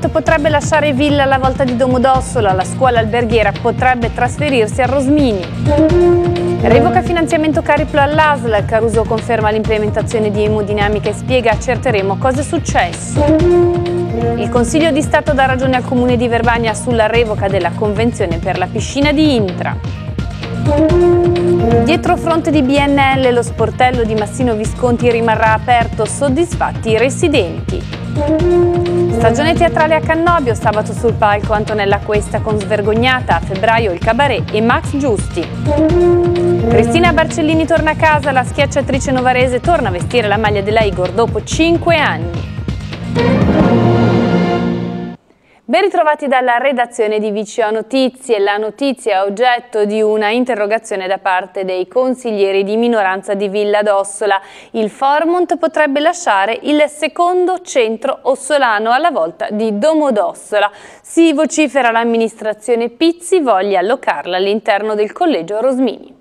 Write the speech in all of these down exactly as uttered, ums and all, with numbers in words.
potrebbe lasciare Villa alla volta di Domodossola, la scuola alberghiera potrebbe trasferirsi a Rosmini. Revoca finanziamento Cariplo all'A S L, Caruso conferma l'implementazione di emodinamica e spiega accerteremo cosa è successo. Il Consiglio di Stato dà ragione al Comune di Verbania sulla revoca della convenzione per la piscina di Intra. Dietro fronte di B N L lo sportello di Massino Visconti rimarrà aperto, soddisfatti i residenti. Stagione teatrale a Cannobio, sabato sul palco Antonella Cuesta con Svergognata, a febbraio il Cabaret e Max Giusti. Cristina Barcellini torna a casa, la schiacciatrice novarese torna a vestire la maglia della Igor dopo cinque anni. Ben ritrovati dalla redazione di V C O Notizie. La notizia è oggetto di una interrogazione da parte dei consiglieri di minoranza di Villa d'Ossola. Il Formont potrebbe lasciare il secondo centro ossolano alla volta di Domodossola. Si vocifera l'amministrazione Pizzi voglia allocarla all'interno del collegio Rosmini.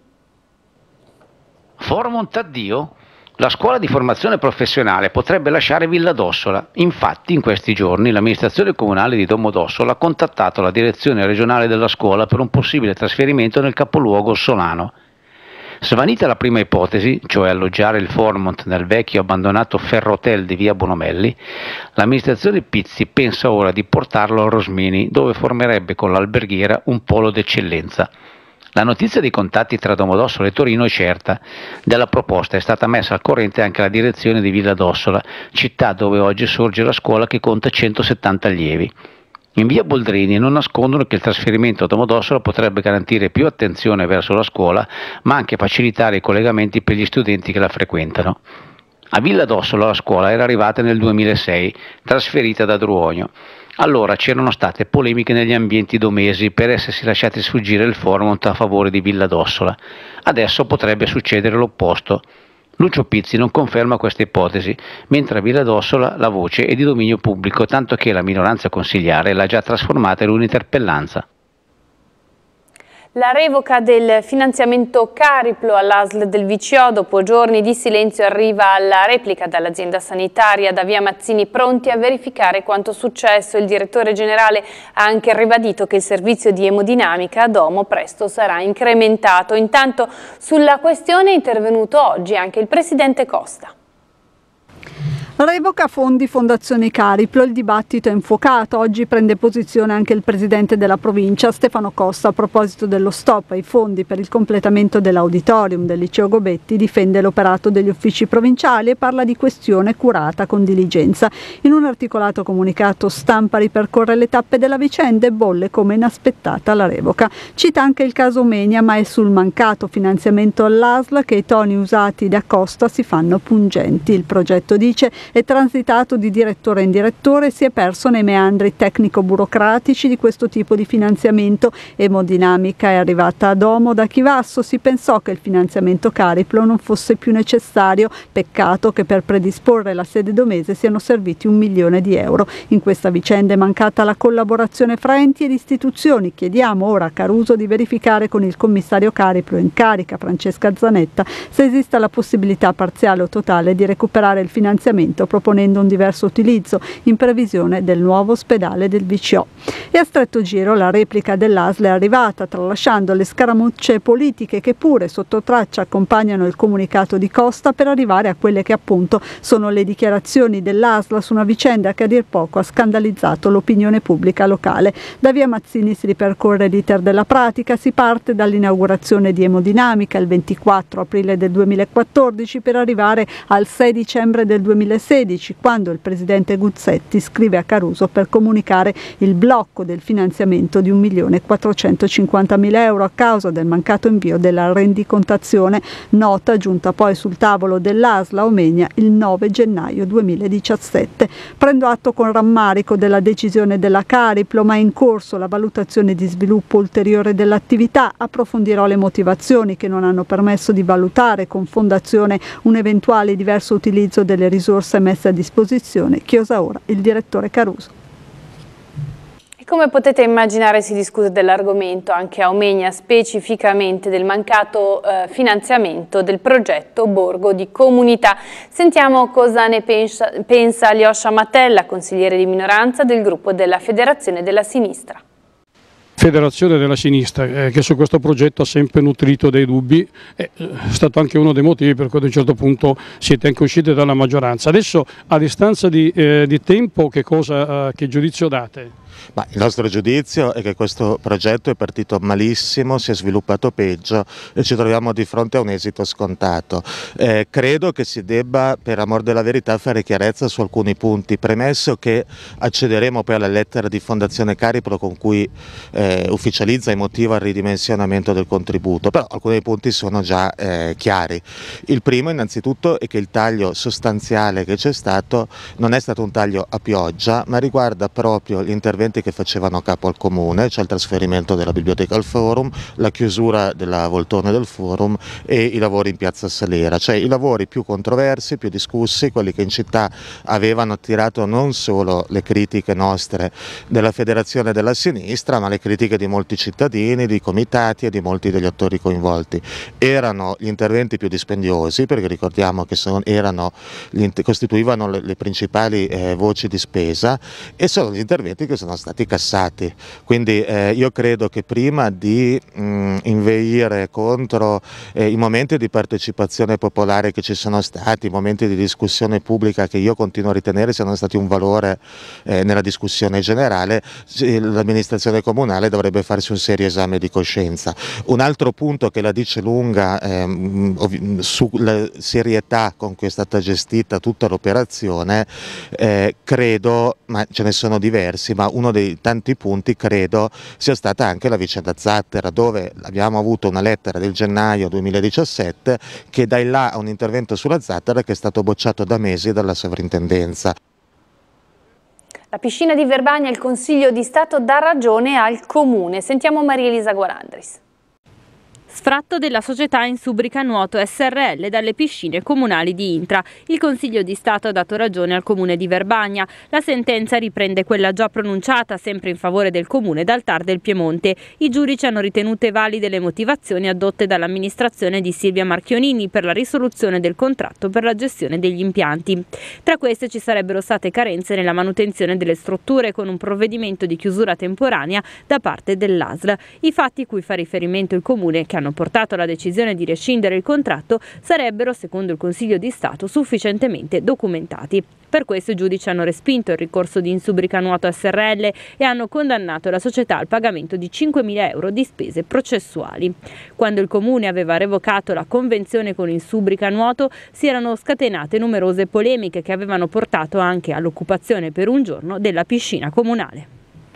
Formont addio? La scuola di formazione professionale potrebbe lasciare Villa d'Ossola. Infatti, in questi giorni l'amministrazione comunale di Domodossola ha contattato la direzione regionale della scuola per un possibile trasferimento nel capoluogo ossolano. Svanita la prima ipotesi, cioè alloggiare il Formont nel vecchio abbandonato Ferrotel di via Bonomelli, l'amministrazione Pizzi pensa ora di portarlo a Rosmini, dove formerebbe con l'alberghiera un polo d'eccellenza. La notizia dei contatti tra Domodossola e Torino è certa. Della proposta è stata messa al corrente anche la direzione di Villa d'Ossola, città dove oggi sorge la scuola che conta centosettanta allievi. In via Boldrini non nascondono che il trasferimento a Domodossola potrebbe garantire più attenzione verso la scuola, ma anche facilitare i collegamenti per gli studenti che la frequentano. A Villa d'Ossola la scuola era arrivata nel duemilasei, trasferita da Druogno. Allora c'erano state polemiche negli ambienti domesi per essersi lasciati sfuggire il Formont a favore di Villa d'Ossola. Adesso potrebbe succedere l'opposto. Lucio Pizzi non conferma questa ipotesi, mentre a Villa d'Ossola la voce è di dominio pubblico, tanto che la minoranza consigliare l'ha già trasformata in un'interpellanza. La revoca del finanziamento Cariplo all'A S L del V C O, dopo giorni di silenzio arriva alla replica dall'azienda sanitaria da via Mazzini, pronti a verificare quanto successo. Il direttore generale ha anche ribadito che il servizio di emodinamica a Domo presto sarà incrementato. Intanto sulla questione è intervenuto oggi anche il presidente Costa. Revoca fondi Fondazione Cariplo, il dibattito è infuocato. Oggi prende posizione anche il presidente della provincia, Stefano Costa, a proposito dello stop ai fondi per il completamento dell'auditorium del liceo Gobetti, difende l'operato degli uffici provinciali e parla di questione curata con diligenza. In un articolato comunicato stampa ripercorre le tappe della vicenda e bolle come inaspettata la revoca. Cita anche il caso Menia, ma è sul mancato finanziamento all'A S L che i toni usati da Costa si fanno pungenti. Il progetto, dice, è transitato di direttore in direttore e si è perso nei meandri tecnico-burocratici di questo tipo di finanziamento. Emodinamica è arrivata a Domo da Chivasso, si pensò che il finanziamento Cariplo non fosse più necessario, peccato che per predisporre la sede domese siano serviti un milione di euro. In questa vicenda è mancata la collaborazione fra enti ed istituzioni. Chiediamo ora a Caruso di verificare con il commissario Cariplo in carica, Francesca Zanetta, se esista la possibilità parziale o totale di recuperare il finanziamento, proponendo un diverso utilizzo in previsione del nuovo ospedale del V C O. E a stretto giro la replica dell'A S L è arrivata, tralasciando le scaramucce politiche che pure sotto traccia accompagnano il comunicato di Costa, per arrivare a quelle che appunto sono le dichiarazioni dell'A S L su una vicenda che a dir poco ha scandalizzato l'opinione pubblica locale. Da via Mazzini si ripercorre l'iter della pratica, si parte dall'inaugurazione di Emodinamica il ventiquattro aprile del duemilaquattordici per arrivare al sei dicembre del duemilasedici, quando il presidente Guzzetti scrive a Caruso per comunicare il blocco del finanziamento di un milione quattrocentocinquantamila euro a causa del mancato invio della rendicontazione, nota giunta poi sul tavolo dell'A S L a Omegna il nove gennaio duemiladiciassette. Prendo atto con rammarico della decisione della Cariplo, ma è in corso la valutazione di sviluppo ulteriore dell'attività. Approfondirò le motivazioni che non hanno permesso di valutare con Fondazione un eventuale diverso utilizzo delle risorse messe a disposizione, chiosa ora il direttore Caruso. Come potete immaginare si discute dell'argomento anche a Omegna, specificamente del mancato eh, finanziamento del progetto Borgo di Comunità. Sentiamo cosa ne pensa, pensa Alyosha Matella, consigliere di minoranza del gruppo della Federazione della Sinistra. Federazione della Sinistra, eh, che su questo progetto ha sempre nutrito dei dubbi, è stato anche uno dei motivi per cui ad un certo punto siete anche usciti dalla maggioranza. Adesso a distanza di, eh, di tempo che, cosa, eh, che giudizio date? Ma il nostro giudizio è che questo progetto è partito malissimo, si è sviluppato peggio e ci troviamo di fronte a un esito scontato. Eh, credo che si debba, per amor della verità, fare chiarezza su alcuni punti, premesso che accederemo poi alla lettera di Fondazione Cariplo con cui eh, ufficializza e motiva il ridimensionamento del contributo, però alcuni punti sono già eh, chiari. Il primo innanzitutto è che il taglio sostanziale che c'è stato non è stato un taglio a pioggia, ma riguarda proprio gli interventi che facevano capo al comune, cioè il trasferimento della biblioteca al forum, la chiusura della Voltone del forum e i lavori in piazza Salera, cioè i lavori più controversi, più discussi, quelli che in città avevano attirato non solo le critiche nostre della Federazione della Sinistra, ma le critiche di molti cittadini, di comitati e di molti degli attori coinvolti. Erano gli interventi più dispendiosi, perché ricordiamo che sono, erano, costituivano le, le principali eh, voci di spesa, e sono gli interventi che sono stati cassati, quindi eh, io credo che prima di mh, inveire contro eh, i momenti di partecipazione popolare che ci sono stati, i momenti di discussione pubblica che io continuo a ritenere siano stati un valore eh, nella discussione generale, l'amministrazione comunale dovrebbe farsi un serio esame di coscienza. Un altro punto che la dice lunga eh, sulla serietà con cui è stata gestita tutta l'operazione, eh, credo, ma ce ne sono diversi, ma uno dei tanti punti credo sia stata anche la vicenda Zattera, dove abbiamo avuto una lettera del gennaio duemiladiciassette che dà in là a un intervento sulla Zattera che è stato bocciato da mesi dalla sovrintendenza. La piscina di Verbania, il Consiglio di Stato dà ragione al Comune. Sentiamo Maria Elisa Guarandris. Sfratto della società Insubrica Nuoto S R L dalle piscine comunali di Intra. Il Consiglio di Stato ha dato ragione al Comune di Verbania. La sentenza riprende quella già pronunciata, sempre in favore del Comune, dal T A R del Piemonte. I giudici hanno ritenute valide le motivazioni addotte dall'amministrazione di Silvia Marchionini per la risoluzione del contratto per la gestione degli impianti. Tra queste ci sarebbero state carenze nella manutenzione delle strutture, con un provvedimento di chiusura temporanea da parte dell'A S L. I fatti cui fa riferimento il Comune, che hanno portato alla decisione di rescindere il contratto, sarebbero, secondo il Consiglio di Stato, sufficientemente documentati. Per questo i giudici hanno respinto il ricorso di Insubrica Nuoto S R L e hanno condannato la società al pagamento di cinquemila euro di spese processuali. Quando il Comune aveva revocato la convenzione con Insubrica Nuoto, si erano scatenate numerose polemiche che avevano portato anche all'occupazione per un giorno della piscina comunale.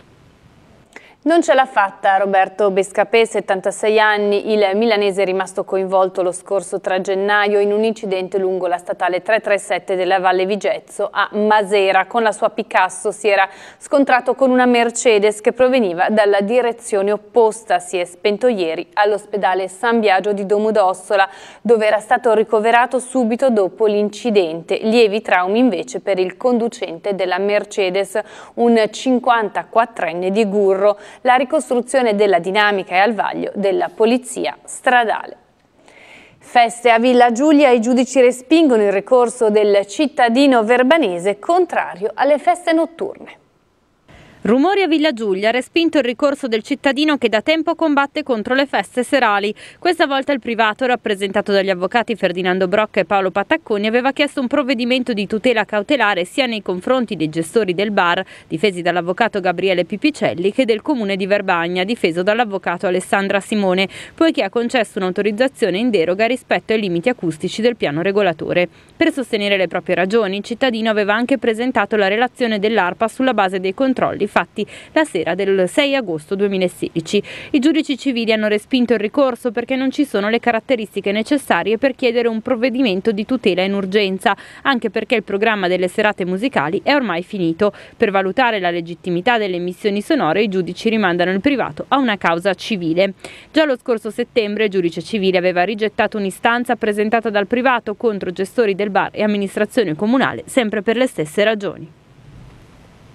Non ce l'ha fatta Roberto Bescapè, settantasei anni, il milanese è rimasto coinvolto lo scorso tre gennaio in un incidente lungo la statale trecentotrentasette della Valle Vigezzo a Masera. Con la sua Picasso si era scontrato con una Mercedes che proveniva dalla direzione opposta. Si è spento ieri all'ospedale San Biagio di Domodossola, dove era stato ricoverato subito dopo l'incidente. Lievi traumi invece per il conducente della Mercedes, un cinquantaquattrenne di Gurro. La ricostruzione della dinamica è al vaglio della polizia stradale. Feste a Villa Giulia, i giudici respingono il ricorso del cittadino verbanese contrario alle feste notturne. Rumori a Villa Giulia, respinto il ricorso del cittadino che da tempo combatte contro le feste serali. Questa volta il privato, rappresentato dagli avvocati Ferdinando Brocca e Paolo Patacconi, aveva chiesto un provvedimento di tutela cautelare sia nei confronti dei gestori del bar, difesi dall'avvocato Gabriele Pipicelli, che del comune di Verbagna, difeso dall'avvocato Alessandra Simone, poiché ha concesso un'autorizzazione in deroga rispetto ai limiti acustici del piano regolatore. Per sostenere le proprie ragioni, il cittadino aveva anche presentato la relazione dell'ARPA sulla base dei controlli fatti la sera del sei agosto duemilasedici. I giudici civili hanno respinto il ricorso perché non ci sono le caratteristiche necessarie per chiedere un provvedimento di tutela in urgenza, anche perché il programma delle serate musicali è ormai finito. Per valutare la legittimità delle emissioni sonore, i giudici rimandano il privato a una causa civile. Già lo scorso settembre il giudice civile aveva rigettato un'istanza presentata dal privato contro gestori del bar e amministrazione comunale, sempre per le stesse ragioni.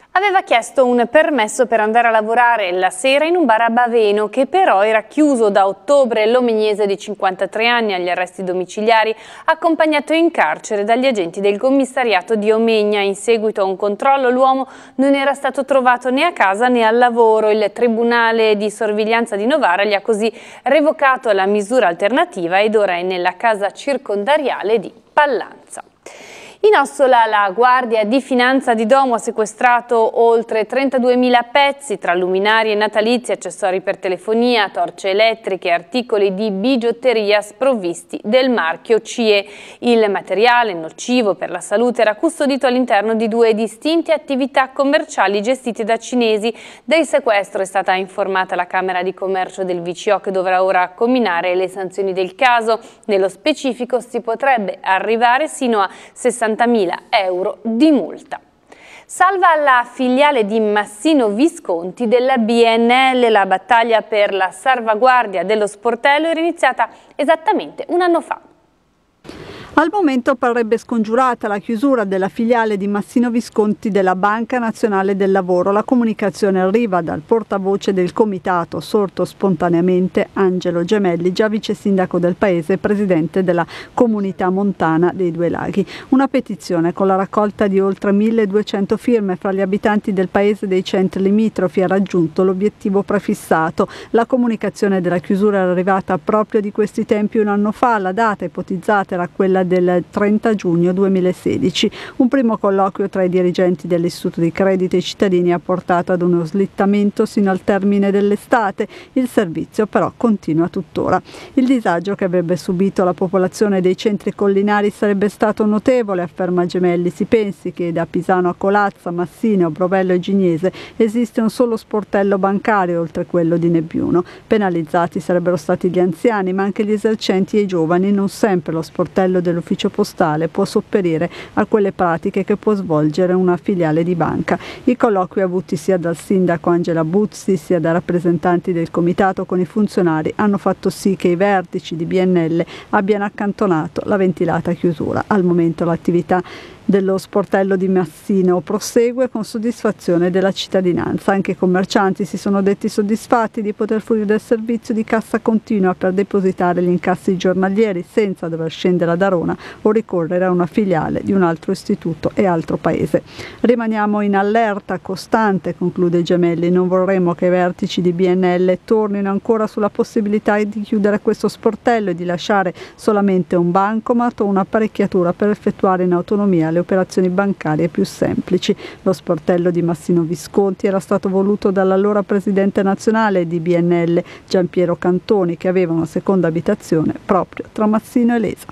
Aveva chiesto un permesso per andare a lavorare la sera in un bar a Baveno, che però era chiuso da ottobre. L'omegnese di cinquantatré anni, agli arresti domiciliari, accompagnato in carcere dagli agenti del commissariato di Omegna. In seguito a un controllo l'uomo non era stato trovato né a casa né al lavoro. Il Tribunale di Sorveglianza di Novara gli ha così revocato la misura alternativa ed ora è nella casa circondariale di Pallanza. In Ossola la Guardia di Finanza di Domo ha sequestrato oltre trentaduemila pezzi tra luminarie natalizie, accessori per telefonia, torce elettriche e articoli di bigiotteria sprovvisti del marchio C E. Il materiale, nocivo per la salute, era custodito all'interno di due distinte attività commerciali gestite da cinesi. Del sequestro è stata informata la Camera di Commercio del V C O, che dovrà ora comminare le sanzioni del caso. Nello specifico si potrebbe arrivare sino a sessantamila euro di multa. Salva la filiale di Massino Visconti della B N L. La battaglia per la salvaguardia dello sportello era iniziata esattamente un anno fa. Al momento parrebbe scongiurata la chiusura della filiale di Massino Visconti della Banca Nazionale del Lavoro. La comunicazione arriva dal portavoce del comitato, sorto spontaneamente, Angelo Gemelli, già vice sindaco del paese e presidente della comunità montana dei Due Laghi. Una petizione con la raccolta di oltre milleduecento firme fra gli abitanti del paese e dei centri limitrofi ha raggiunto l'obiettivo prefissato. La comunicazione della chiusura era arrivata proprio di questi tempi un anno fa. La data ipotizzata era quella del trenta giugno duemilasedici. Un primo colloquio tra i dirigenti dell'Istituto di Credito e i cittadini ha portato ad uno slittamento sino al termine dell'estate. Il servizio però continua tuttora. Il disagio che avrebbe subito la popolazione dei centri collinari sarebbe stato notevole, afferma Gemelli. Si pensi che da Pisano a Colazza, Massino, Brovello e Gignese esiste un solo sportello bancario oltre quello di Nebbiuno. Penalizzati sarebbero stati gli anziani, ma anche gli esercenti e i giovani. Non sempre lo sportello dell'ufficio postale può sopperire a quelle pratiche che può svolgere una filiale di banca. I colloqui avuti sia dal sindaco Angela Buzzi sia da rappresentanti del comitato con i funzionari hanno fatto sì che i vertici di B N L abbiano accantonato la ventilata chiusura. Al momento l'attività dello sportello di Massino prosegue con soddisfazione della cittadinanza. Anche i commercianti si sono detti soddisfatti di poter fruire del servizio di cassa continua per depositare gli incassi giornalieri senza dover scendere ad Arona o ricorrere a una filiale di un altro istituto e altro paese. Rimaniamo in allerta costante, conclude Gemelli. Non vorremmo che i vertici di B N L tornino ancora sulla possibilità di chiudere questo sportello e di lasciare solamente un bancomat o un'apparecchiatura per effettuare in autonomia le operazioni bancarie più semplici. Lo sportello di Massino Visconti era stato voluto dall'allora presidente nazionale di B N L, Giampiero Cantoni, che aveva una seconda abitazione proprio tra Massino e Lesa.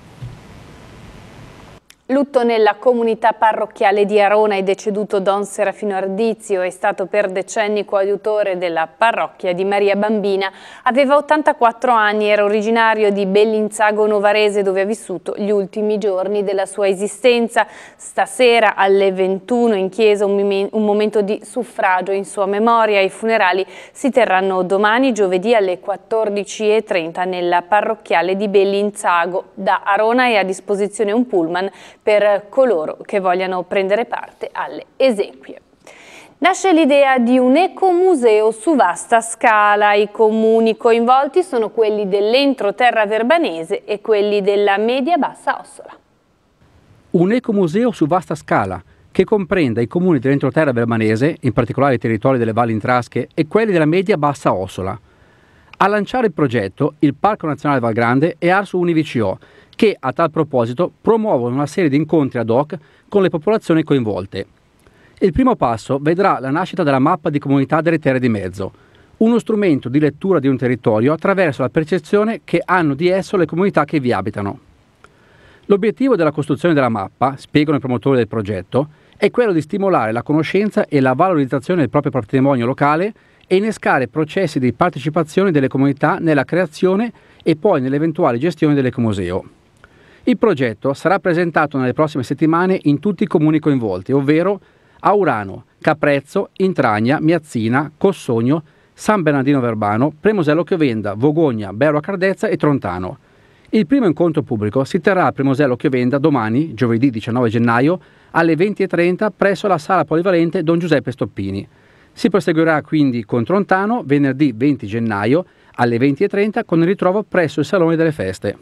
Lutto nella comunità parrocchiale di Arona. È deceduto Don Serafino Ardizio, è stato per decenni coadiutore della parrocchia di Maria Bambina. Aveva ottantaquattro anni, era originario di Bellinzago Novarese, dove ha vissuto gli ultimi giorni della sua esistenza. Stasera alle ventuno in chiesa un, un momento di suffragio in sua memoria. I funerali si terranno domani, giovedì, alle quattordici e trenta nella parrocchiale di Bellinzago. Da Arona è a disposizione un pullman per coloro che vogliano prendere parte alle esequie. Nasce l'idea di un ecomuseo su vasta scala. I comuni coinvolti sono quelli dell'entroterra verbanese e quelli della media-bassa Ossola. Un ecomuseo su vasta scala che comprenda i comuni dell'entroterra verbanese, in particolare i territori delle Valli Intrasche, e quelli della media-bassa Ossola. A lanciare il progetto il Parco Nazionale Val Grande e Arso UniVCO, che a tal proposito promuovono una serie di incontri ad hoc con le popolazioni coinvolte. Il primo passo vedrà la nascita della mappa di comunità delle terre di mezzo, uno strumento di lettura di un territorio attraverso la percezione che hanno di esso le comunità che vi abitano. L'obiettivo della costruzione della mappa, spiegano i promotori del progetto, è quello di stimolare la conoscenza e la valorizzazione del proprio patrimonio locale e innescare processi di partecipazione delle comunità nella creazione e poi nell'eventuale gestione dell'ecomuseo. Il progetto sarà presentato nelle prossime settimane in tutti i comuni coinvolti, ovvero Aurano, Caprezzo, Intragna, Miazzina, Cossogno, San Bernardino Verbano, Premosello Chiovenda, Vogogna, Berro a Cardezza e Trontano. Il primo incontro pubblico si terrà al Premosello Chiovenda domani, giovedì diciannove gennaio, alle venti e trenta presso la sala polivalente Don Giuseppe Stoppini. Si proseguirà quindi con Trontano venerdì venti gennaio alle venti e trenta con il ritrovo presso il Salone delle Feste.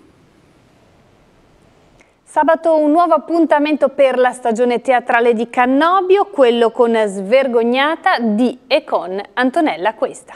Sabato un nuovo appuntamento per la stagione teatrale di Cannobio, quello con Svergognata di e con Antonella Questa.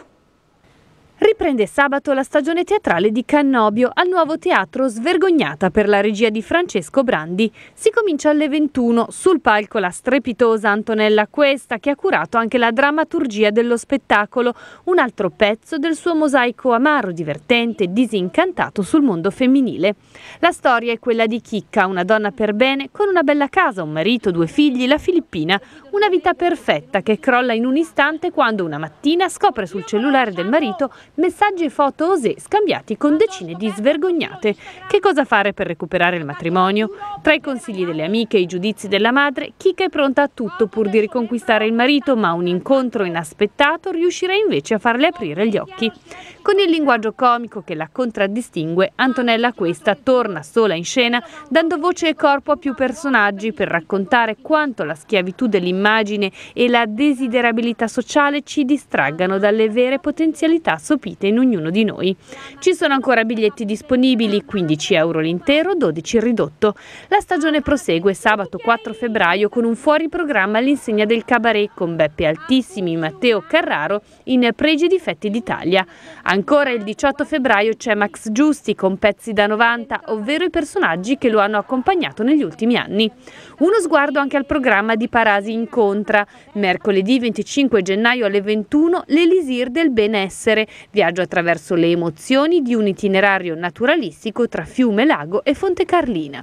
Riprende sabato la stagione teatrale di Cannobio al nuovo teatro Svergognata per la regia di Francesco Brandi. Si comincia alle ventuno, sul palco la strepitosa Antonella Questa che ha curato anche la drammaturgia dello spettacolo, un altro pezzo del suo mosaico amaro, divertente e disincantato sul mondo femminile. La storia è quella di Chicca, una donna per bene con una bella casa, un marito, due figli, la Filippina, una vita perfetta che crolla in un istante quando una mattina scopre sul cellulare del marito messaggi e foto osè scambiati con decine di svergognate. Che cosa fare per recuperare il matrimonio? Tra i consigli delle amiche e i giudizi della madre, Chicca è pronta a tutto pur di riconquistare il marito, ma un incontro inaspettato riuscirà invece a farle aprire gli occhi. Con il linguaggio comico che la contraddistingue, Antonella Questa torna sola in scena, dando voce e corpo a più personaggi per raccontare quanto la schiavitù dell'immagine e la desiderabilità sociale ci distraggano dalle vere potenzialità sopite in ognuno di noi. Ci sono ancora biglietti disponibili, quindici euro l'intero, dodici il ridotto. La stagione prosegue sabato quattro febbraio con un fuori programma all'insegna del cabaret con Beppe Altissimi, Matteo Carraro in Pregi e difetti d'Italia. Ancora il diciotto febbraio c'è Max Giusti con Pezzi da novanta, ovvero i personaggi che lo hanno accompagnato negli ultimi anni. Uno sguardo anche al programma di Parasi Incontra. Mercoledì venticinque gennaio alle ventuno l'Elisir del benessere, viaggio attraverso le emozioni di un itinerario naturalistico tra fiume, lago e Fonte Carlina.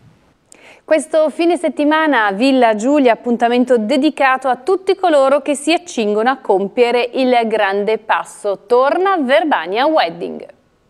Questo fine settimana a Villa Giulia, appuntamento dedicato a tutti coloro che si accingono a compiere il grande passo. Torna Verbania Wedding.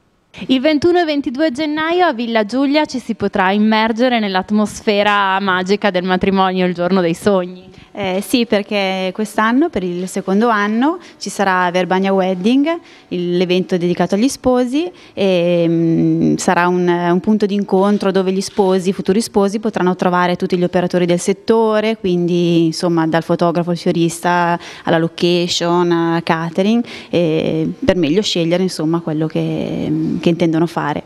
Il ventuno e ventidue gennaio a Villa Giulia ci si potrà immergere nell'atmosfera magica del matrimonio, il giorno dei sogni. Eh, sì, perché quest'anno, per il secondo anno, ci sarà Verbania Wedding, l'evento dedicato agli sposi, e mh, sarà un, un punto di incontro dove gli sposi, i futuri sposi, potranno trovare tutti gli operatori del settore, quindi insomma dal fotografo al fiorista alla location, al catering, e per meglio scegliere insomma quello che, che intendono fare.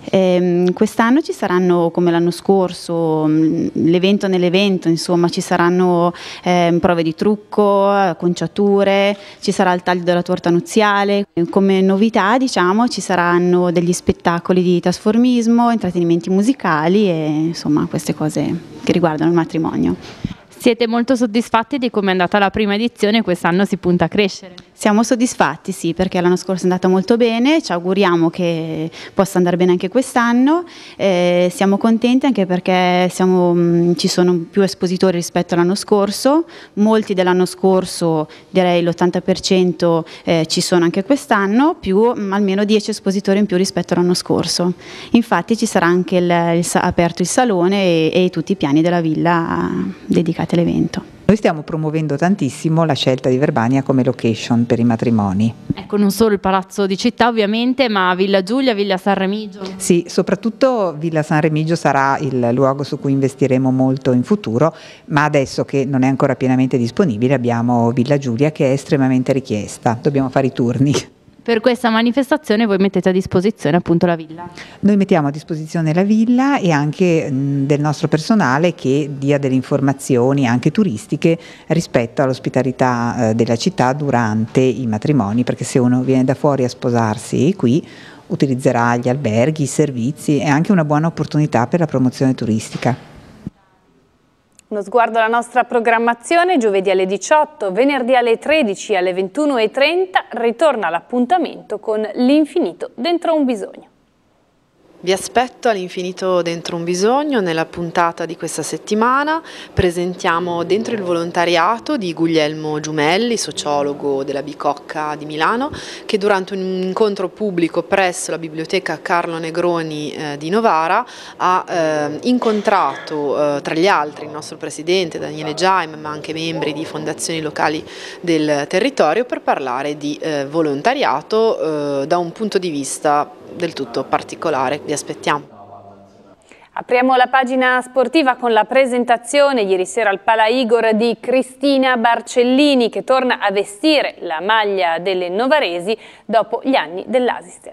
Eh, quest'anno ci saranno, come l'anno scorso, l'evento nell'evento, insomma ci saranno eh, prove di trucco, conciature, ci sarà il taglio della torta nuziale. Come novità, diciamo, ci saranno degli spettacoli di trasformismo, intrattenimenti musicali e insomma queste cose che riguardano il matrimonio. Siete molto soddisfatti di come è andata la prima edizione e quest'anno si punta a crescere? Siamo soddisfatti, sì, perché l'anno scorso è andata molto bene, ci auguriamo che possa andare bene anche quest'anno, eh, siamo contenti anche perché siamo, mh, ci sono più espositori rispetto all'anno scorso, molti dell'anno scorso, direi l'ottanta per cento eh, ci sono anche quest'anno, più mh, almeno dieci espositori in più rispetto all'anno scorso. Infatti ci sarà anche il, il, aperto il salone e, e tutti i piani della villa dedicati all'evento. Noi stiamo promuovendo tantissimo la scelta di Verbania come location per i matrimoni. Ecco, non solo il Palazzo di Città ovviamente, ma Villa Giulia, Villa San Remigio. Sì, soprattutto Villa San Remigio sarà il luogo su cui investiremo molto in futuro, ma adesso che non è ancora pienamente disponibile abbiamo Villa Giulia che è estremamente richiesta, dobbiamo fare i turni. Per questa manifestazione voi mettete a disposizione appunto la villa? Noi mettiamo a disposizione la villa e anche mh, del nostro personale che dia delle informazioni anche turistiche rispetto all'ospitalità eh, della città durante i matrimoni, perché se uno viene da fuori a sposarsi qui utilizzerà gli alberghi, i servizi, è anche una buona opportunità per la promozione turistica. Uno sguardo alla nostra programmazione: giovedì alle diciotto, venerdì alle tredici, alle ventuno e trenta ritorna l'appuntamento con L'infinito dentro un bisogno. Vi aspetto all'infinito dentro un bisogno. Nella puntata di questa settimana presentiamo Dentro il volontariato di Guglielmo Giumelli, sociologo della Bicocca di Milano, che durante un incontro pubblico presso la biblioteca Carlo Negroni eh, di Novara ha eh, incontrato eh, tra gli altri il nostro presidente Daniele Giaim, ma anche membri di fondazioni locali del territorio, per parlare di eh, volontariato eh, da un punto di vista del tutto particolare. Vi aspettiamo. Apriamo la pagina sportiva con la presentazione ieri sera al Pala Igor di Cristina Barcellini, che torna a vestire la maglia delle novaresi dopo gli anni dell'Asistel.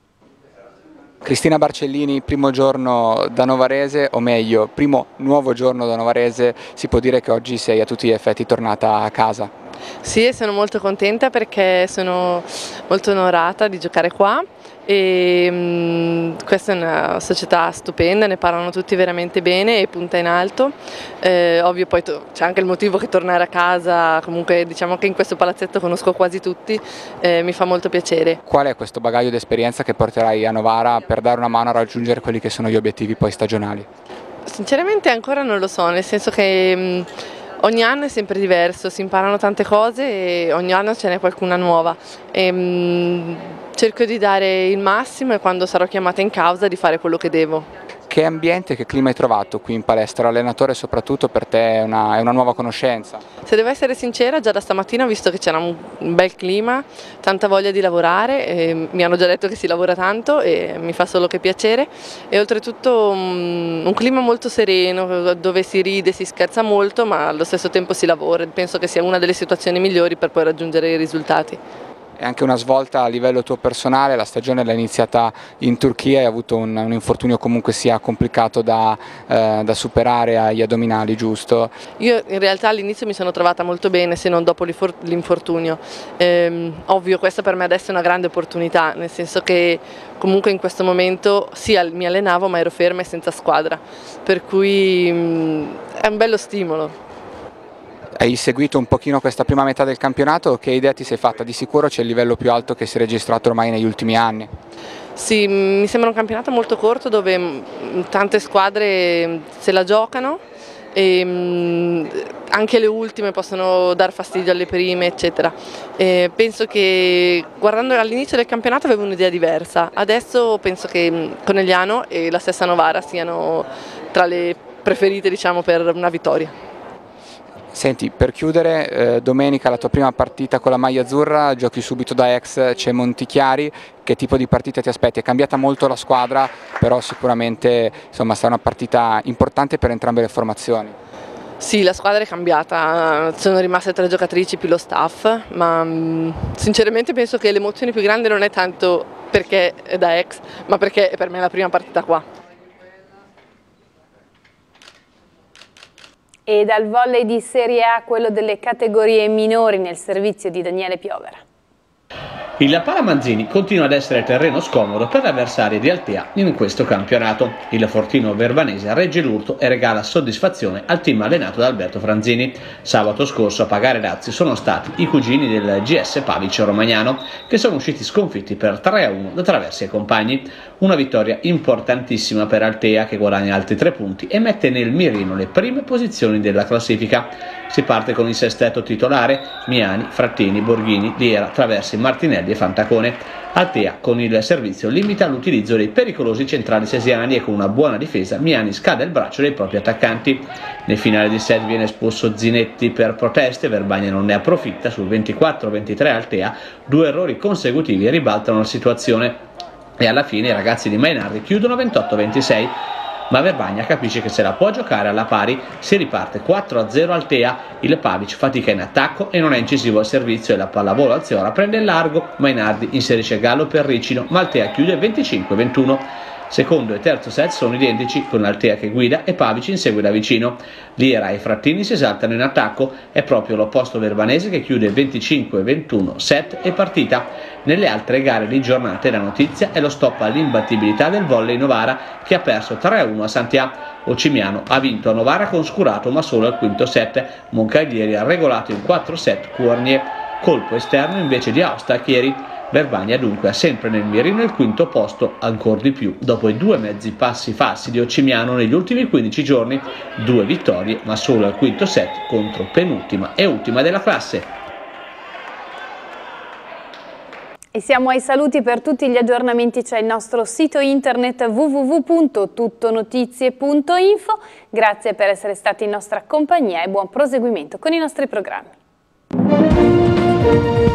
Cristina Barcellini, primo giorno da novarese, o meglio, primo nuovo giorno da novarese, si può dire che oggi sei a tutti gli effetti tornata a casa? Sì, e sono molto contenta perché sono molto onorata di giocare qua e mh, questa è una società stupenda, ne parlano tutti veramente bene e punta in alto. Eh, ovvio poi c'è anche il motivo che tornare a casa, comunque diciamo che in questo palazzetto conosco quasi tutti, eh, mi fa molto piacere. Qual è questo bagaglio di esperienza che porterai a Novara per dare una mano a raggiungere quelli che sono gli obiettivi poi stagionali? Sinceramente ancora non lo so, nel senso che mh, ogni anno è sempre diverso, si imparano tante cose e ogni anno ce n'è qualcuna nuova. E, mh, cerco di dare il massimo e quando sarò chiamata in causa di fare quello che devo. Che ambiente, che clima hai trovato qui in palestra? L'allenatore soprattutto per te è una, è una nuova conoscenza? Se devo essere sincera, già da stamattina ho visto che c'era un, un bel clima, tanta voglia di lavorare, e mi hanno già detto che si lavora tanto e mi fa solo che piacere e oltretutto um, un clima molto sereno dove si ride, si scherza molto ma allo stesso tempo si lavora. Penso che sia una delle situazioni migliori per poi raggiungere i risultati. È anche una svolta a livello tuo personale, la stagione l'hai iniziata in Turchia e hai avuto un, un infortunio comunque sia complicato da, eh, da superare agli addominali, giusto? Io in realtà all'inizio mi sono trovata molto bene, se non dopo l'infortunio. Ehm, ovvio, questa per me adesso è una grande opportunità, nel senso che comunque in questo momento sì, mi allenavo ma ero ferma e senza squadra, per cui mh, è un bello stimolo. Hai seguito un pochino questa prima metà del campionato, che idea ti sei fatta? Di sicuro c'è il livello più alto che si è registrato ormai negli ultimi anni. Sì, mi sembra un campionato molto corto dove tante squadre se la giocano e anche le ultime possono dar fastidio alle prime, eccetera. E penso che guardando all'inizio del campionato avevo un'idea diversa, adesso penso che Conegliano e la stessa Novara siano tra le preferite, diciamo, per una vittoria. Senti, per chiudere, eh, domenica la tua prima partita con la maglia azzurra, giochi subito da ex, c'è Montichiari, che tipo di partita ti aspetti? È cambiata molto la squadra, però sicuramente insomma, sarà una partita importante per entrambe le formazioni. Sì, la squadra è cambiata, sono rimaste tre giocatrici più lo staff, ma mh, sinceramente penso che l'emozione più grande non è tanto perché è da ex, ma perché per me è la prima partita qua. E dal volley di Serie A quello delle categorie minori nel servizio di Daniele Piovera. Il Pala Manzini continua ad essere terreno scomodo per le avversarie di Altea in questo campionato. Il Fortino Verbanese regge l'urto e regala soddisfazione al team allenato da Alberto Franzini. Sabato scorso a pagare dazi sono stati i cugini del G S Pavice Romagnano, che sono usciti sconfitti per tre a uno da Traversi e compagni. Una vittoria importantissima per Altea, che guadagna altri tre punti e mette nel mirino le prime posizioni della classifica. Si parte con il sestetto titolare: Miani, Frattini, Borghini, Liera, Traversi, Martinelli e Fantacone. Altea con il servizio limita l'utilizzo dei pericolosi centrali sesiani e con una buona difesa Miani scade il braccio dei propri attaccanti. Nel finale di set viene espulso Zinetti per proteste, Verbagna non ne approfitta, sul ventiquattro ventitré Altea due errori consecutivi ribaltano la situazione e alla fine i ragazzi di Mainardi chiudono ventotto ventisei. Ma Verbagna capisce che se la può giocare alla pari, si riparte quattro a zero Altea, il Pavic fatica in attacco e non è incisivo al servizio e la pallavolo Alziora prende il largo, Mainardi inserisce Gallo per Ricino, ma Altea chiude venticinque ventuno. Secondo e terzo set sono identici, con Altea che guida e Pavic insegue da vicino. Liera e Frattini si esaltano in attacco, è proprio l'opposto verbanese che chiude venticinque ventuno set e partita. Nelle altre gare di giornata la notizia è lo stop all'imbattibilità del volley Novara, che ha perso tre a uno a Santià. Ocimiano ha vinto a Novara con scurato ma solo al quinto set. Moncaglieri ha regolato in quattro set Cournier. Colpo esterno invece di Aosta Chieri. Verbagna dunque ha sempre nel mirino il quinto posto, ancor di più dopo i due mezzi passi falsi di Ocimiano negli ultimi quindici giorni, due vittorie ma solo al quinto set contro penultima e ultima della classe. E siamo ai saluti. Per tutti gli aggiornamenti c'è il nostro sito internet w w w punto tuttonotizie punto info. Grazie per essere stati in nostra compagnia e buon proseguimento con i nostri programmi.